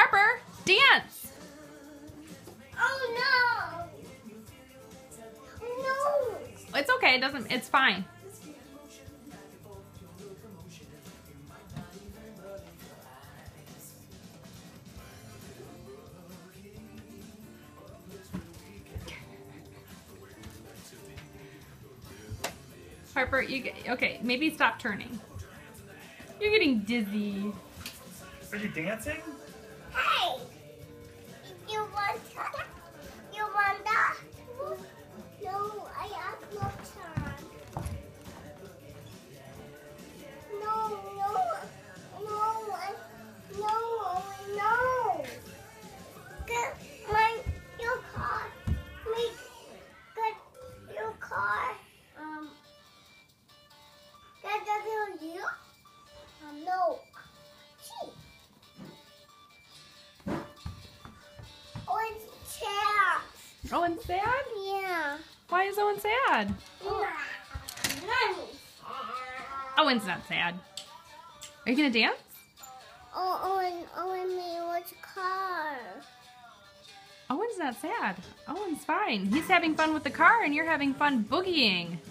Harper, dance. Oh no! No! It's okay. It's fine. Harper, okay, maybe stop turning. You're getting dizzy. Are you dancing? Hey! You want that? You want that? No, I have no time. No. Get your car. Get your car. Get you? No. Gee. Owen's sad. Owen's sad? Yeah. Why is Owen sad? Owen's not sad. Are you gonna dance? Owen made what's car. Owen's not sad. Owen's fine. He's having fun with the car and you're having fun boogieing.